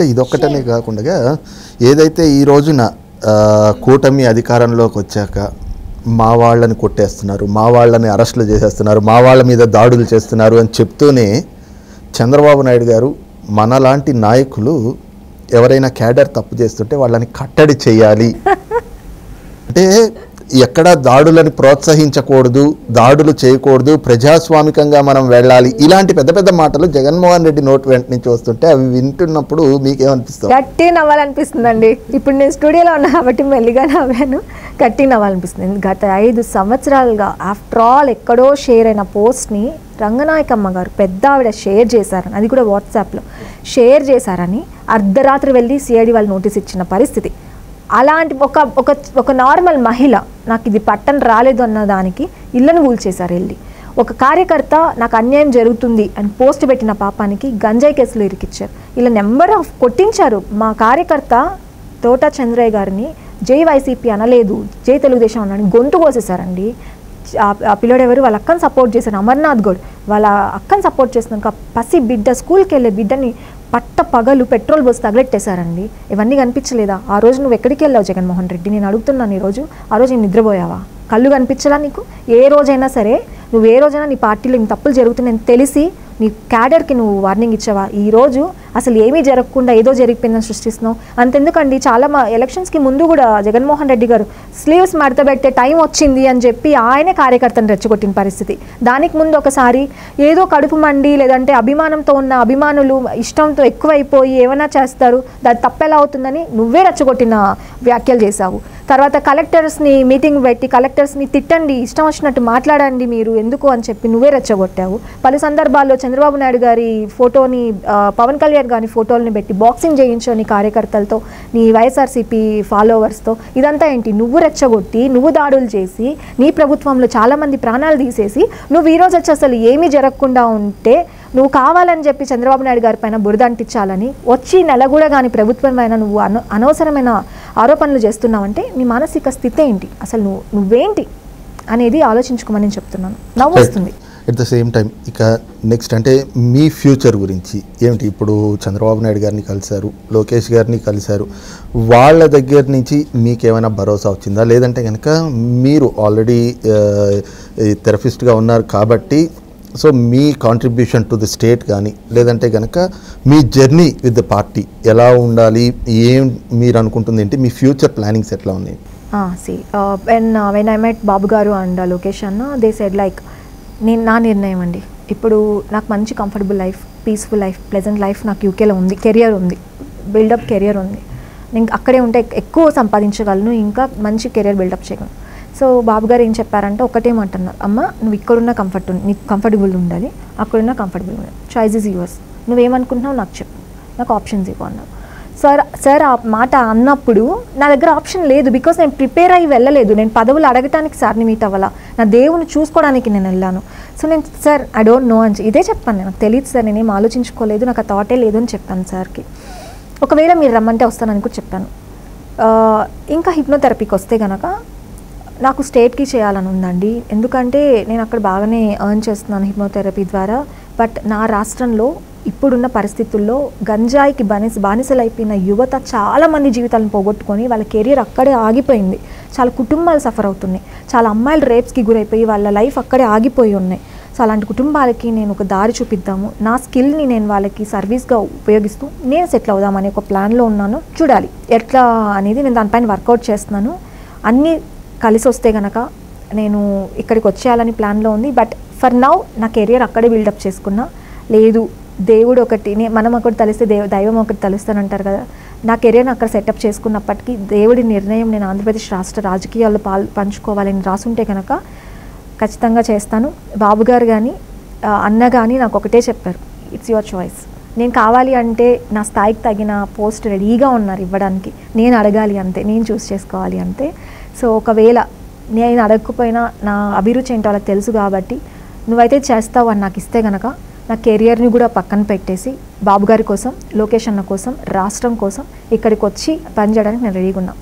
ఇదొక్కటనే కాకుండా ఏదైతే ఈ రోజున కూటమి అధికారంలోకి వచ్చాక మా వాళ్ళని కొట్టేస్తున్నారు, మా వాళ్ళని అరెస్టులు చేసేస్తున్నారు, మా వాళ్ళ మీద దాడులు చేస్తున్నారు అని చెప్తూనే చంద్రబాబు నాయుడు గారు మనలాంటి నాయకులు ఎవరైనా క్యాడర్ తప్పు చేస్తుంటే వాళ్ళని కట్టడి చేయాలి అంటే ఎక్కడ దాడులను ప్రోత్సహించకూడదు, దాడులు చేయకూడదు, ప్రజాస్వామికంగా మనం వెళ్ళాలి, ఇలాంటి పెద్ద పెద్ద మాటలు జగన్మోహన్ రెడ్డి నోటి వెంట నుంచి వస్తుంటే అవి వింటున్నప్పుడు మీకేమనిపిస్తుంది? గట్టి నవ్వాలనిపిస్తుందండి. ఇప్పుడు నేను స్టూడియోలో ఉన్నా కాబట్టి మెల్లిగా నవ్వాను, గట్టి నవ్వాలనిపిస్తుంది. గత 5 సంవత్సరాలుగా ఆఫ్టర్ ఆల్ ఎక్కడో షేర్ అయిన పోస్ట్ని రంగనాయకమ్మ గారు పెద్ద ఆవిడ షేర్ చేశారని, అది కూడా వాట్సాప్లో షేర్ చేశారని అర్ధరాత్రి వెళ్ళి సిఐడి వాళ్ళు నోటీస్ ఇచ్చిన పరిస్థితి. అలాంటి ఒక నార్మల్ మహిళ నాకు ఇది పట్టం రాలేదు అన్న దానికి ఇళ్ళను కూల్చేశారు వెళ్ళి. ఒక కార్యకర్త నాకు అన్యాయం జరుగుతుంది అని పోస్ట్ పెట్టిన పాపానికి గంజాయి కేసులు ఇరికిచ్చారు. ఇలా నెంబర్ ఆఫ్ కొట్టించారు. మా కార్యకర్త తోట చంద్రయ్య గారిని జై వైసీపీ అనలేదు, జై తెలుగుదేశం అన్నాడు, గొంతు కోసేశారండి. ఆ పిల్లడు ఎవరు, వాళ్ళ అక్కని సపోర్ట్ చేశారు, అమర్నాథ్ గౌడ్ వాళ్ళ అక్కని సపోర్ట్ చేసినాక పసి బిడ్డ స్కూల్కి వెళ్ళే బిడ్డని పట్ట పగలు పెట్రోల్ పోసి తగలెట్టేశారండి. ఇవన్నీ కనిపించలేదా? ఆ రోజు నువ్వు ఎక్కడికి వెళ్ళావు జగన్మోహన్ రెడ్డి? నేను అడుగుతున్నాను, ఈరోజు ఆ రోజు నేను నిద్రపోయావా? కళ్ళు కనిపించలా నీకు? ఏ రోజైనా సరే నువ్వు ఏ రోజైనా నీ పార్టీలో ఇన్ని తప్పులు జరుగుతున్నాయని తెలిసి నీ క్యాడర్కి నువ్వు వార్నింగ్ ఇచ్చావా? ఈరోజు అసలు ఏమీ జరగకుండా ఏదో జరిగిపోయిందని సృష్టిస్తున్నావు. అంతెందుకండి, చాలా ఎలక్షన్స్కి ముందు కూడా జగన్మోహన్ రెడ్డి గారు స్లీవ్స్ మడతబెట్టే టైం వచ్చింది అని చెప్పి ఆయనే కార్యకర్తను రెచ్చగొట్టిన పరిస్థితి. దానికి ముందు ఒకసారి ఏదో కడుపు మండి లేదంటే అభిమానంతో ఉన్న అభిమానులు ఇష్టంతో ఎక్కువైపోయి ఏమైనా చేస్తారు, దాని తప్పెలా అవుతుందని నువ్వే రెచ్చగొట్టిన వ్యాఖ్యలు చేశావు. తర్వాత కలెక్టర్స్ని మీటింగ్ పెట్టి కలెక్టర్స్ని తిట్టండి, ఇష్టం వచ్చినట్టు మాట్లాడండి మీరు ఎందుకు అని చెప్పి నువ్వే రెచ్చగొట్టావు. పలు సందర్భాల్లో చంద్రబాబు నాయుడు గారి ఫోటోని, పవన్ కళ్యాణ్ గారి ఫోటోలని పెట్టి బాక్సింగ్ చేయించో నీ కార్యకర్తలతో, నీ వైఎస్ఆర్సీపీ ఫాలోవర్స్తో. ఇదంతా ఏంటి? నువ్వు రెచ్చగొట్టి, నువ్వు దాడులు చేసి, నీ ప్రభుత్వంలో చాలామంది ప్రాణాలు తీసేసి, నువ్వు ఈరోజు వచ్చి అసలు ఏమీ జరగకుండా ఉంటే నువ్వు కావాలని చెప్పి చంద్రబాబు నాయుడు గారి పైన బురద అంటించాలని వచ్చి నెల కూడా కానీ ప్రభుత్వం పైన నువ్వు అనవసరమైన ఆరోపణలు చేస్తున్నావంటే నీ మానసిక స్థితి ఏంటి, అసలు నువ్వేంటి అనేది ఆలోచించుకోమని నేను చెప్తున్నాను. నవ్వు వస్తుంది. ఎట్ ద సేమ్ టైం ఇక నెక్స్ట్ అంటే మీ ఫ్యూచర్ గురించి ఏమిటి? ఇప్పుడు చంద్రబాబు నాయుడు గారిని కలిశారు, లోకేష్ గారిని కలిశారు, వాళ్ళ దగ్గర నుంచి మీకేమైనా భరోసా వచ్చిందా? లేదంటే కనుక మీరు ఆల్రెడీ థెరపిస్ట్గా ఉన్నారు కాబట్టి సో మీ కాంట్రిబ్యూషన్ టు ది స్టేట్ కానీ లేదంటే కనుక మీ జర్నీ విత్ ద పార్టీ ఎలా ఉండాలి, ఏం మీరు అనుకుంటుంది ఏంటి, మీ ఫ్యూచర్ ప్లానింగ్స్ ఎట్లా ఉన్నాయి? వెన్ ఐ మెట్ బాబు గారు అండ్ లోకేష్ అన్న, దే సెడ్ లైక్ నా నిర్ణయం అండి, ఇప్పుడు నాకు మంచి comfortable life, peaceful life, pleasant life నాకు యూకేలో ఉంది, కెరియర్ ఉంది, బిల్డప్ కెరియర్ ఉంది, నేను అక్కడే ఉంటే ఎక్కువ సంపాదించగలను, ఇంకా మంచి కెరియర్ బిల్డప్ చేయగలను. సో బాబు గారు ఏం చెప్పారంటే ఒకటేమంటున్నారు, అమ్మ నువ్వు ఇక్కడున్న నీకు కంఫర్టబుల్ ఉండాలి, అక్కడున్న కంఫర్టబుల్ ఉండాలి, చాయిస్ ఈజ్ యువర్స్, నువ్వేమనుకుంటున్నావు నాకు చెప్పు, నాకు ఆప్షన్స్ ఇవ్వు అన్నారు. సార్ ఆ మాట అన్నప్పుడు నా దగ్గర ఆప్షన్ లేదు, బికాస్ నేను ప్రిపేర్ అయ్యి వెళ్ళలేదు, నేను పదవులు అడగటానికి సార్ని మీట్ అవ్వాలా, నా దేవుని చూసుకోవడానికి నేను వెళ్ళాను. సో నేను సార్ ఐ డోంట్ నో అని ఇదే చెప్పాను, నాకు తెలియదు సార్, నేనేం ఆలోచించుకోలేదు, నాకు ఆ థాటే లేదు అని చెప్పాను సార్కి. ఒకవేళ మీరు రమ్మంటే వస్తానని కూడా చెప్పాను. ఇంకా హిప్నోథెరపీకి వస్తే కనుక నాకు స్టేట్కి చేయాలని ఉందండి, ఎందుకంటే నేను అక్కడ బాగానే ఎర్న్ చేస్తున్నాను హిప్నోథెరపీ ద్వారా. బట్ నా రాష్ట్రంలో ఇప్పుడున్న పరిస్థితుల్లో గంజాయికి బానిసలైపోయిన యువత చాలామంది జీవితాలను పోగొట్టుకొని వాళ్ళ కెరీర్ అక్కడే ఆగిపోయింది, చాలా కుటుంబాలు సఫర్ అవుతున్నాయి, చాలా అమ్మాయిలు రేప్స్కి గురైపోయి వాళ్ళ లైఫ్ అక్కడే ఆగిపోయి ఉన్నాయి. సో అలాంటి కుటుంబాలకి నేను ఒక దారి చూపిద్దాము, నా స్కిల్ని నేను వాళ్ళకి సర్వీస్గా ఉపయోగిస్తూ నేను సెటిల్ అవుదామని ఒక ప్లాన్లో ఉన్నాను. చూడాలి ఎట్లా అనేది, నేను దానిపైన వర్కౌట్ చేస్తున్నాను. అన్నీ కలిసి వస్తే కనుక నేను ఇక్కడికి వచ్చేయాలని ప్లాన్లో ఉంది. బట్ ఫర్ నౌ నా కెరియర్ అక్కడే బిల్డప్ చేసుకున్నా. లేదు దేవుడు ఒకటి, మనం ఒకటి తలిస్తే దైవం ఒకటి తలుస్తానంటారు కదా, నా కెరియర్ని అక్కడ సెటప్ చేసుకున్నప్పటికీ దేవుడి నిర్ణయం నేను ఆంధ్రప్రదేశ్ రాష్ట్ర రాజకీయాల్లో పంచుకోవాలని రాసుంటే కనుక ఖచ్చితంగా చేస్తాను. బాబు గారు కానీ అన్న కానీ నాకు ఒకటే చెప్పారు, ఇట్స్ యువర్ చాయిస్, నేను కావాలి అంటే నా స్థాయికి తగిన పోస్ట్ రెడీగా ఉన్నారు ఇవ్వడానికి, నేను అడగాలి అంతే, నేను చూస్ చేసుకోవాలి అంతే. సో ఒకవేళ నేను అడగకపోయినా నా అభిరుచి ఏంటో వాళ్ళకి తెలుసు కాబట్టి నువ్వైతే చేస్తావు అని నాకు ఇస్తే కనుక నా కెరియర్ని కూడా పక్కన పెట్టేసి బాబు గారి కోసం, లోకేష్ అన్న కోసం, రాష్ట్రం కోసం ఇక్కడికి వచ్చి పనిచేయడానికి నేను రెడీగా ఉన్నా.